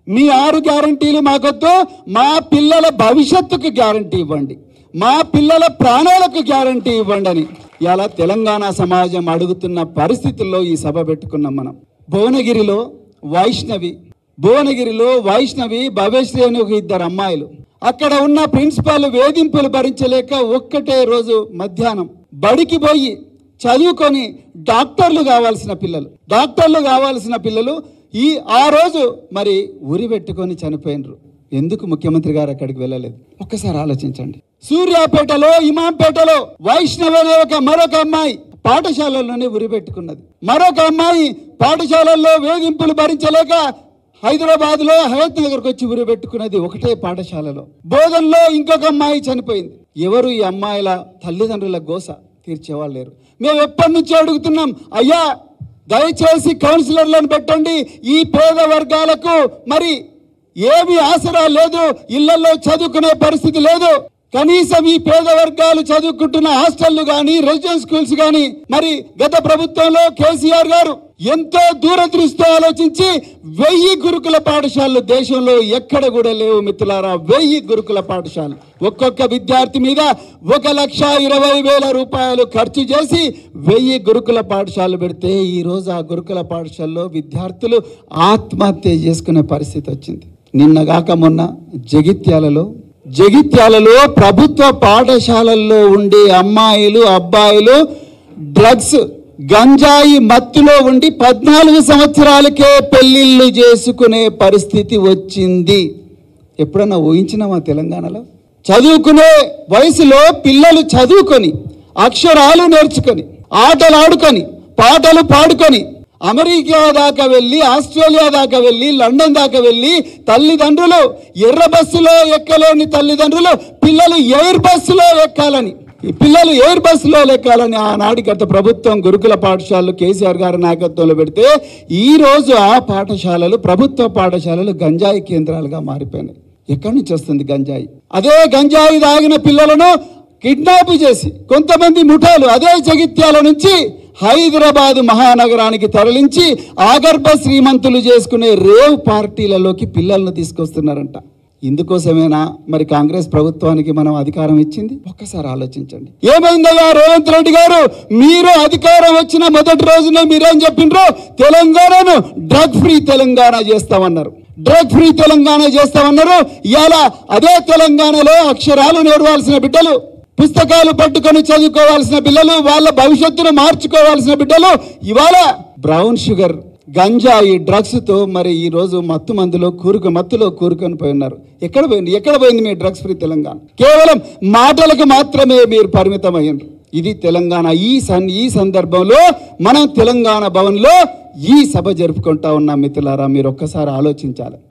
మీ 6 గ్యారంటీలు మాకొద్దు, మా పిల్లల భవిష్యత్తుకు గ్యారంటీ ఇవ్వండి, మా పిల్లల ప్రాణాలకు గ్యారంటీ ఇవ్వండి అని ఇలా తెలంగాణ సమాజం అడుగుతున్న పరిస్థితుల్లో ఈ సభ పెట్టుకున్నాం మనం. భువనగిరిలో వైష్ణవి భవ్యశ్రీ అని ఒక 2 అమ్మాయిలు, అక్కడ ఉన్న ప్రిన్సిపాల్ వేధింపులు భరించలేక ఒక్కటే రోజు మధ్యాహ్నం బడికి పోయి చదువుకొని డాక్టర్లు కావాల్సిన పిల్లలు ఆ రోజు మరి ఉరి పెట్టుకొని చనిపోయినరు. ఎందుకు ముఖ్యమంత్రి గారు అక్కడికి వెళ్ళలేదు? ఒక్కసారి ఆలోచించండి. సూర్యాపేటలో, ఇమాంపేటలో వైష్ణవి అనే మరొక అమ్మాయి పాఠశాలల్లోనే ఉరి పెట్టుకున్నది. మరొక అమ్మాయి పాఠశాలల్లో వేధింపులు భరించలేక హైదరాబాద్లో హయత్ నగర్కి వచ్చి ఉరి పెట్టుకున్నది ఒకటే పాఠశాలలో. బోధనలో ఇంకొక అమ్మాయి చనిపోయింది. ఎవరు ఈ అమ్మాయిల తల్లిదండ్రుల గోస తీర్చేవాళ్ళు లేరు. మేము ఎప్పటి నుంచి అడుగుతున్నాం, అయ్యా దయచేసి కౌన్సిలర్లను పెట్టండి, ఈ పేద వర్గాలకు మరి ఏమీ ఆసరా లేదు, ఇళ్లలో చదువుకునే పరిస్థితి లేదు, కనీసం ఈ పేద వర్గాలు చదువుకుంటున్న హాస్టళ్లు కానీ రెసిడెన్స్ స్కూల్స్ కానీ మరి గత ప్రభుత్వంలో కేసీఆర్ గారు ఎంతో దూరదృష్టితో ఆలోచించి 1000 గురుకుల పాఠశాలలు దేశంలో ఎక్కడ కూడా లేవు మిత్రులారా. 1000 గురుకుల పాఠశాలలు ఒక్కొక్క విద్యార్థి మీద 1,20,000 రూపాయలు ఖర్చు చేసి 1000 గురుకుల పాఠశాలలు పెడితే ఈ రోజు ఆ గురుకుల పాఠశాలలో విద్యార్థులు ఆత్మహత్య చేసుకునే పరిస్థితి వచ్చింది. నిన్నగాక మొన్న జగిత్యాలలో ప్రభుత్వ పాఠశాలల్లో ఉండే అమ్మాయిలు అబ్బాయిలు డ్రగ్స్ గంజాయి మత్తులో ఉండి 14 సంవత్సరాలకే పెళ్లిళ్ళు చేసుకునే పరిస్థితి వచ్చింది. ఎప్పుడన్నా ఊహించినామా తెలంగాణలో? చదువుకునే వయసులో పిల్లలు చదువుకొని అక్షరాలు నేర్చుకొని ఆటలు ఆడుకొని పాటలు పాడుకొని అమెరికా దాకా వెళ్ళి, ఆస్ట్రేలియా దాకా వెళ్ళి, లండన్ దాకా వెళ్ళి తల్లిదండ్రులు ఎర్ర బస్సులో ఎక్కలేని తల్లిదండ్రులు పిల్లలు ఎయిర్ బస్సులో ఎక్కాలని ఆనాటి గత ప్రభుత్వం గురుకుల పాఠశాలలు కేసీఆర్ గారి నాయకత్వంలో పెడితే ఈ రోజు ఆ పాఠశాలలు ప్రభుత్వ పాఠశాలలు గంజాయి కేంద్రాలుగా మారిపోయినాయి. ఎక్కడి నుంచి వస్తుంది గంజాయి? అదే గంజాయి తాగిన పిల్లలను కిడ్నాప్ చేసి కొంతమంది ముఠాలు అదే జగిత్యాల నుంచి హైదరాబాద్ మహానగరానికి తరలించి ఆగర్భ శ్రీమంతులు చేసుకునే రేవ్ పార్టీలలోకి పిల్లలను తీసుకొస్తున్నారంట. ఇందుకోసమేనా మరి కాంగ్రెస్ ప్రభుత్వానికి మనం అధికారం ఇచ్చింది? ఒక్కసారి ఆలోచించండి. ఏమైందయ్యా రేవంత్ రెడ్డి గారు, మీరు అధికారం వచ్చిన మొదటి రోజునే మీరేం చెప్పిండ్రు? తెలంగాణను డ్రగ్ ఫ్రీ తెలంగాణ చేస్తామన్నారు. ఇవాళ అదే తెలంగాణలో అక్షరాలు నేర్వాల్సిన బిడ్డలు, పుస్తకాలు పట్టుకొని చదువుకోవాల్సిన పిల్లలు, వాళ్ళ భవిష్యత్తును మార్చుకోవాల్సిన బిడ్డలు ఇవాళ బ్రౌన్ షుగర్ గంజాయి డ్రగ్స్ తో మరి ఈ రోజు మత్తులో కూరుకొని పోయి ఉన్నారు. ఎక్కడ పోయింది మీ డ్రగ్స్ ఫ్రీ తెలంగాణ? కేవలం మాటలకు మాత్రమే మీరు పరిమితం అయ్యారు. ఇది తెలంగాణ. ఈ సందర్భంలో మనం తెలంగాణ భవన్లో ఈ సభ జరుపుకుంటా ఉన్నాం మిత్రులారా. మీరు ఒక్కసారి ఆలోచించాలి.